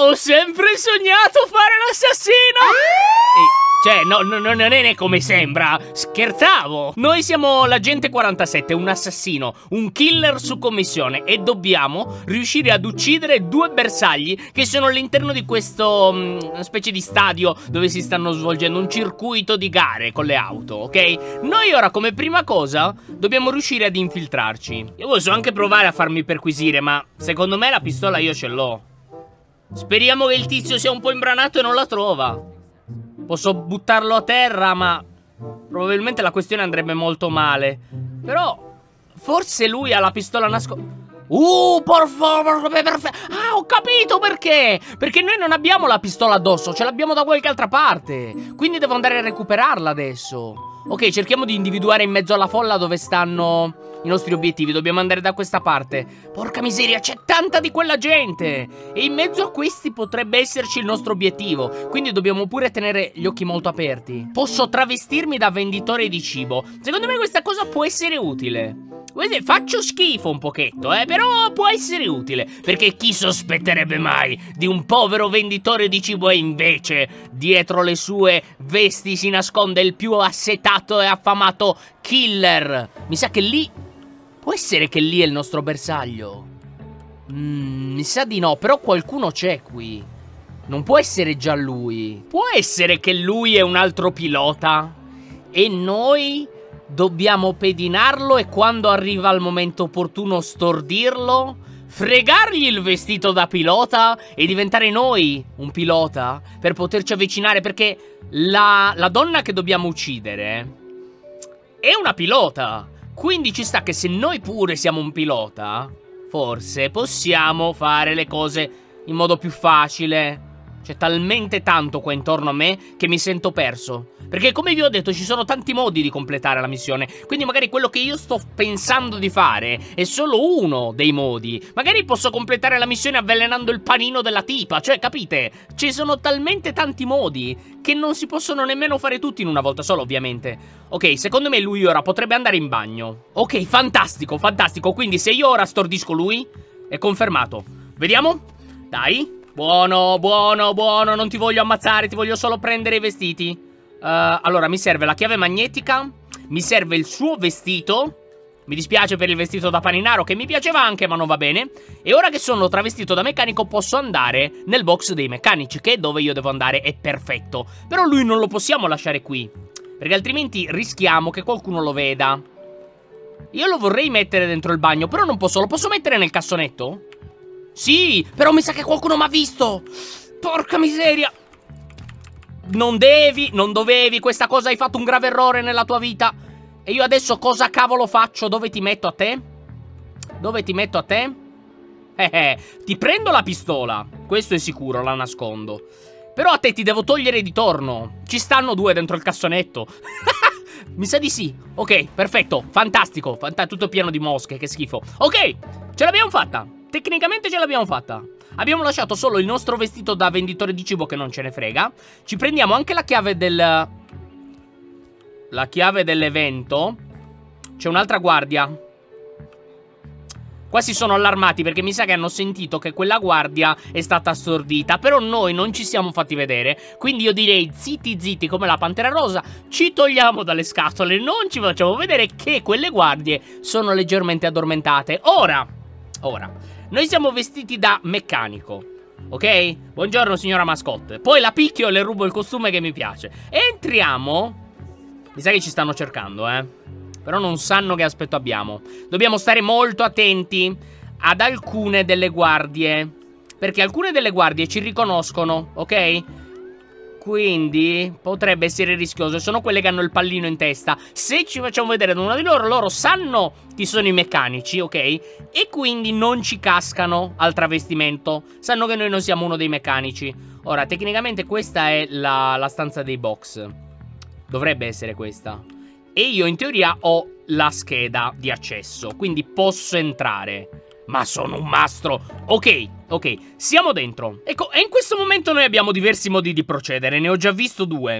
Ho sempre sognato fare l'assassino! Cioè, no, non è come sembra. Scherzavo. Noi siamo l'agente 47, un assassino, un killer su commissione, e dobbiamo riuscire ad uccidere due bersagli che sono all'interno di questo una specie di stadio dove si stanno svolgendo un circuito di gare con le auto, ok? Noi ora, come prima cosa, dobbiamo riuscire ad infiltrarci. Io posso anche provare a farmi perquisire, ma secondo me la pistola io ce l'ho. Speriamo che il tizio sia un po' imbranato e non la trova. Posso buttarlo a terra, ma probabilmente la questione andrebbe molto male. Però forse lui ha la pistola nascosta. Per favore, perfetto. Ah, ho capito perché. Perché noi non abbiamo la pistola addosso, ce l'abbiamo da qualche altra parte. Quindi devo andare a recuperarla adesso. Ok, cerchiamo di individuare in mezzo alla folla dove stanno i nostri obiettivi. Dobbiamo andare da questa parte. Porca miseria, c'è tanta di quella gente. E in mezzo a questi potrebbe esserci il nostro obiettivo. Quindi dobbiamo pure tenere gli occhi molto aperti. Posso travestirmi da venditore di cibo. Secondo me questa cosa può essere utile. Faccio schifo un pochetto, però può essere utile. Perché chi sospetterebbe mai di un povero venditore di cibo, e invece dietro le sue vesti si nasconde il più assetato e affamato killer. Mi sa che lì... Può essere che lì è il nostro bersaglio? Mi sa di no, però qualcuno c'è qui. Non può essere già lui. Può essere che lui è un altro pilota e noi dobbiamo pedinarlo e quando arriva il momento opportuno stordirlo, fregargli il vestito da pilota e diventare noi un pilota per poterci avvicinare, perché la donna che dobbiamo uccidere è una pilota. Quindi ci sta che se noi pure siamo un pilota, forse possiamo fare le cose in modo più facile. C'è talmente tanto qua intorno a me che mi sento perso. Perché come vi ho detto ci sono tanti modi di completare la missione. Quindi magari quello che io sto pensando di fare è solo uno dei modi. Magari posso completare la missione avvelenando il panino della tipa. Cioè, capite? Ci sono talmente tanti modi che non si possono nemmeno fare tutti in una volta sola, ovviamente. Ok, secondo me lui ora potrebbe andare in bagno. Ok, fantastico, fantastico. Quindi se io ora stordisco lui, è confermato. Vediamo? Dai. Buono, buono, buono, non ti voglio ammazzare, ti voglio solo prendere i vestiti. Allora, mi serve la chiave magnetica, mi serve il suo vestito. Mi dispiace per il vestito da paninaro, che mi piaceva anche, ma non va bene. E ora che sono travestito da meccanico posso andare nel box dei meccanici, che è dove io devo andare, è perfetto. Però lui non lo possiamo lasciare qui, perché altrimenti rischiamo che qualcuno lo veda. Io lo vorrei mettere dentro il bagno, però non posso, lo posso mettere nel cassonetto? Sì, però mi sa che qualcuno mi ha visto. Porca miseria. Non dovevi, questa cosa, hai fatto un grave errore nella tua vita. E io adesso cosa cavolo faccio? Dove ti metto a te? Dove ti metto a te? Ti prendo la pistola, questo è sicuro, la nascondo. Però a te ti devo togliere di torno. Ci stanno due dentro il cassonetto. Mi sa di sì. Ok, perfetto, fantastico, tutto pieno di mosche, che schifo. Ok, ce l'abbiamo fatta. Tecnicamente ce l'abbiamo fatta. Abbiamo lasciato solo il nostro vestito da venditore di cibo, che non ce ne frega. Ci prendiamo anche la chiave del... La chiave dell'evento. C'è un'altra guardia. Qua si sono allarmati perché mi sa che hanno sentito che quella guardia è stata assordita. Però noi non ci siamo fatti vedere. Quindi io direi zitti zitti come la Pantera Rosa. Ci togliamo dalle scatole. Non ci facciamo vedere che quelle guardie sono leggermente addormentate. Ora, noi siamo vestiti da meccanico, ok? Buongiorno signora mascotte. Poi la picchio e le rubo il costume che mi piace. Entriamo. Mi sa che ci stanno cercando, però non sanno che aspetto abbiamo. Dobbiamo stare molto attenti ad alcune delle guardie, perché alcune delle guardie ci riconoscono, ok? Quindi potrebbe essere rischioso. Sono quelle che hanno il pallino in testa. Se ci facciamo vedere da una di loro, loro sanno chi sono i meccanici, ok? E quindi non ci cascano al travestimento. Sanno che noi non siamo uno dei meccanici. Ora, tecnicamente questa è la stanza dei box. Dovrebbe essere questa. E io in teoria ho la scheda di accesso, quindi posso entrare. Ma sono un mastro. Ok, siamo dentro. Ecco, e in questo momento noi abbiamo diversi modi di procedere. Ne ho già visto due.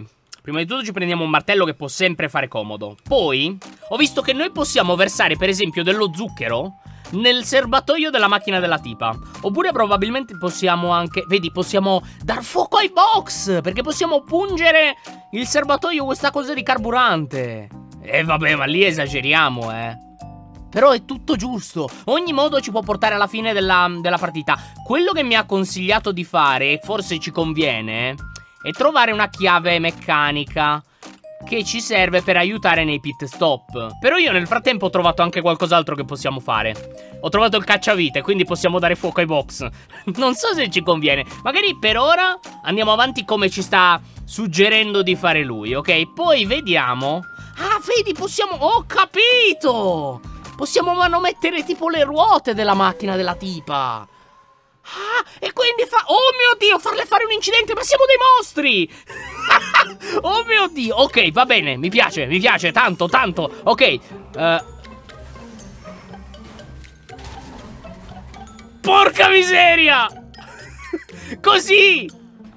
Prima di tutto ci prendiamo un martello che può sempre fare comodo. Poi ho visto che noi possiamo versare per esempio dello zucchero nel serbatoio della macchina della tipa. Oppure probabilmente possiamo anche, vedi, possiamo dar fuoco ai box, perché possiamo pungere il serbatoio, questa cosa di carburante. Vabbè, ma lì esageriamo, Però è tutto giusto. Ogni modo ci può portare alla fine della partita. Quello che mi ha consigliato di fare, e forse ci conviene, è trovare una chiave meccanica che ci serve per aiutare nei pit stop. Però io nel frattempo ho trovato anche qualcos'altro che possiamo fare. Ho trovato il cacciavite, quindi possiamo dare fuoco ai box. Non so se ci conviene. Magari per ora andiamo avanti come ci sta suggerendo di fare lui, ok? Poi vediamo. Ah, vedi, possiamo... Ho capito! Possiamo manomettere tipo le ruote della macchina della tipa. Ah, e quindi oh mio Dio, farle fare un incidente, ma siamo dei mostri! Oh mio Dio, ok, va bene, mi piace, tanto, ok. Porca miseria! Così!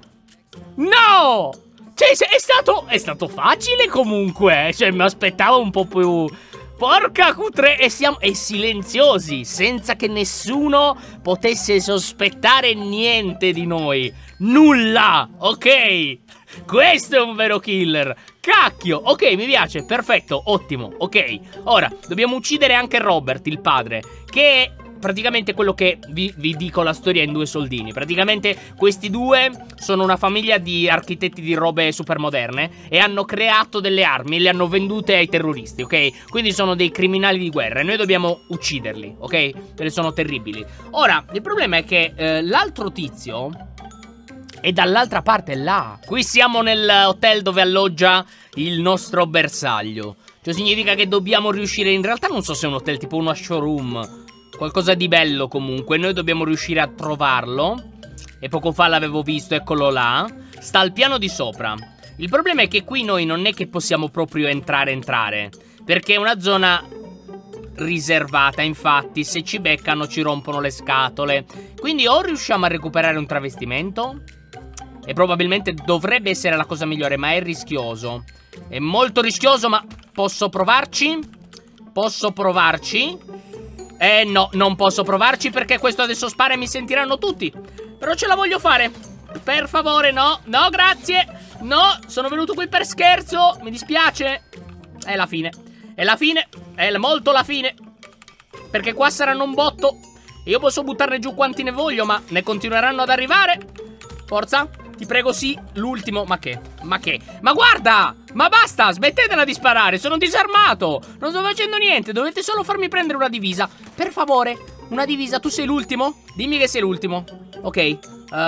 No! Cioè, è stato facile comunque, cioè mi aspettavo un po' più... Porca Q3, e siamo silenziosi, senza che nessuno potesse sospettare niente di noi. Nulla, ok? Questo è un vero killer. Cacchio, ok, mi piace, perfetto, ottimo, ok. Ora, dobbiamo uccidere anche Robert, il padre, che è praticamente quello che vi dico la storia in 2 soldini. Praticamente questi due sono una famiglia di architetti di robe super moderne e hanno creato delle armi e le hanno vendute ai terroristi, ok? Quindi sono dei criminali di guerra e noi dobbiamo ucciderli, ok? Perché sono terribili. Ora, il problema è che l'altro tizio è dall'altra parte là. Qui siamo nell'hotel dove alloggia il nostro bersaglio. Cioè significa che dobbiamo riuscire... In realtà non so se è un hotel, tipo uno showroom, qualcosa di bello comunque. Noi dobbiamo riuscire a trovarlo. E poco fa l'avevo visto, eccolo là. Sta al piano di sopra. Il problema è che qui noi non è che possiamo proprio entrare, perché è una zona riservata. Infatti se ci beccano ci rompono le scatole. Quindi o riusciamo a recuperare un travestimento, e probabilmente dovrebbe essere la cosa migliore, ma è rischioso. È molto rischioso, ma posso provarci? Posso provarci? No, non posso provarci perché questo adesso spara e mi sentiranno tutti. Però ce la voglio fare. Per favore, no, no, grazie. No, sono venuto qui per scherzo. Mi dispiace. È la fine. È la fine. È molto la fine. Perché qua saranno un botto. Io posso buttarne giù quanti ne voglio, ma ne continueranno ad arrivare. Forza, ti prego, sì, l'ultimo. Ma che? Ma che? Ma guarda! Ma basta, smettetela di sparare, sono disarmato. Non sto facendo niente, dovete solo farmi prendere una divisa. Per favore, una divisa, tu sei l'ultimo? Dimmi che sei l'ultimo. Ok,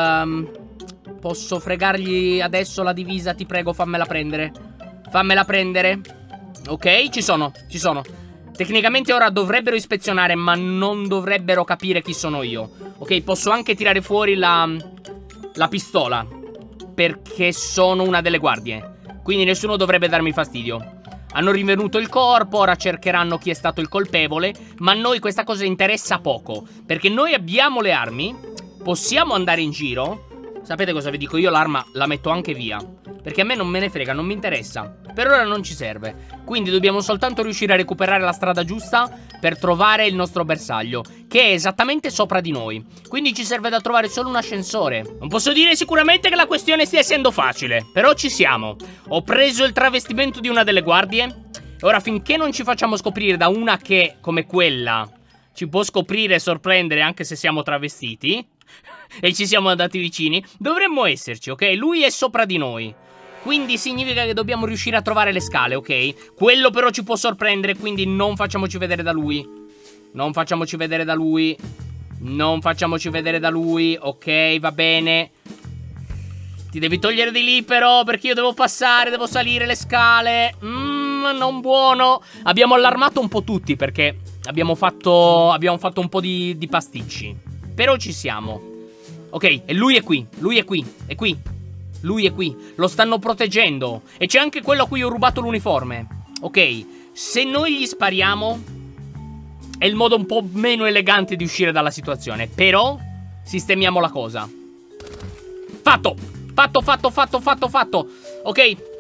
posso fregargli adesso la divisa, ti prego, fammela prendere. Fammela prendere. Ok, ci sono. Tecnicamente ora dovrebbero ispezionare, ma non dovrebbero capire chi sono io. Ok, posso anche tirare fuori la pistola, perché sono una delle guardie. Quindi nessuno dovrebbe darmi fastidio. Hanno rinvenuto il corpo, ora cercheranno chi è stato il colpevole, ma a noi questa cosa interessa poco, perché noi abbiamo le armi, possiamo andare in giro. Sapete cosa vi dico? Io l'arma la metto anche via, perché a me non me ne frega, non mi interessa. Per ora non ci serve. Quindi dobbiamo soltanto riuscire a recuperare la strada giusta per trovare il nostro bersaglio, che è esattamente sopra di noi. Quindi ci serve da trovare solo un ascensore. Non posso dire sicuramente che la questione stia essendo facile, però ci siamo. Ho preso il travestimento di una delle guardie. E ora, finché non ci facciamo scoprire da una che, come quella, ci può scoprire e sorprendere anche se siamo travestiti e ci siamo andati vicini, dovremmo esserci, ok? Lui è sopra di noi, quindi significa che dobbiamo riuscire a trovare le scale, ok? Quello però ci può sorprendere, quindi non facciamoci vedere da lui. Non facciamoci vedere da lui. Non facciamoci vedere da lui, ok, va bene. Ti devi togliere di lì però, perché io devo passare, devo salire le scale. Non buono. Abbiamo allarmato un po' tutti perché abbiamo fatto un po' di pasticci. Però ci siamo. Ok, e lui è qui, lui è qui, è qui. Lui è qui, lo stanno proteggendo. E c'è anche quello a cui ho rubato l'uniforme. Ok, se noi gli spariamo è il modo un po' meno elegante di uscire dalla situazione. Però sistemiamo la cosa. Fatto. Ok,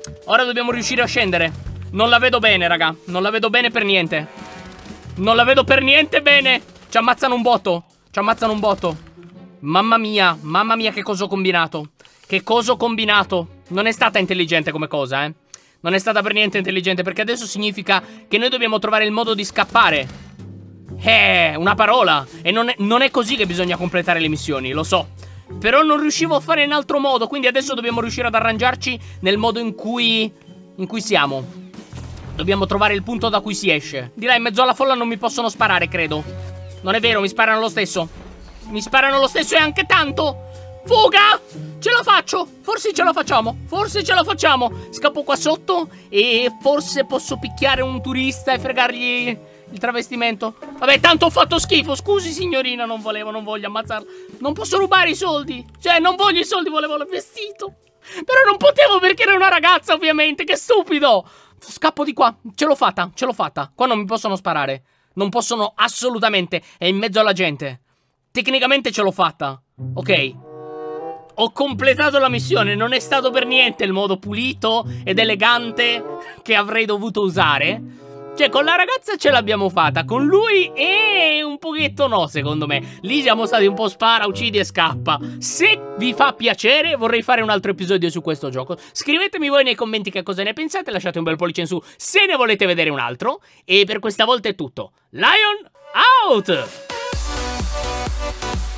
Ora dobbiamo riuscire a scendere. Non la vedo bene, raga. Non la vedo bene per niente. Non la vedo per niente bene. Ci ammazzano un botto. Ci ammazzano un botto. Mamma mia che cosa ho combinato. Che cosa ho combinato. Non è stata intelligente come cosa, eh. Non è stata per niente intelligente, perché adesso significa che noi dobbiamo trovare il modo di scappare. Una parola. E non è così che bisogna completare le missioni, lo so. Però non riuscivo a fare in altro modo, quindi adesso dobbiamo riuscire ad arrangiarci nel modo in cui siamo. Dobbiamo trovare il punto da cui si esce. Di là in mezzo alla folla non mi possono sparare, credo. Non è vero, mi sparano lo stesso. Mi sparano lo stesso e anche tanto. Fuga! Ce la faccio! Forse ce la facciamo! Forse ce la facciamo! Scappo qua sotto e forse posso picchiare un turista e fregargli il travestimento. Vabbè, tanto ho fatto schifo. Scusi signorina, non voglio ammazzarla. Non posso rubare i soldi. Cioè, non voglio i soldi, volevo il vestito. Però non potevo perché era una ragazza, ovviamente. Che stupido! Scappo di qua. Ce l'ho fatta, ce l'ho fatta. Qua non mi possono sparare. Non possono assolutamente. È in mezzo alla gente. Tecnicamente ce l'ho fatta. Ok. Ho completato la missione. Non è stato per niente il modo pulito ed elegante che avrei dovuto usare. Cioè, con la ragazza ce l'abbiamo fatta. Con lui un pochetto no, secondo me. Lì siamo stati un po' spara, uccidi e scappa. Se vi fa piacere, vorrei fare un altro episodio su questo gioco. Scrivetemi voi nei commenti che cosa ne pensate. Lasciate un bel pollice in su se ne volete vedere un altro. E per questa volta è tutto. Lion out!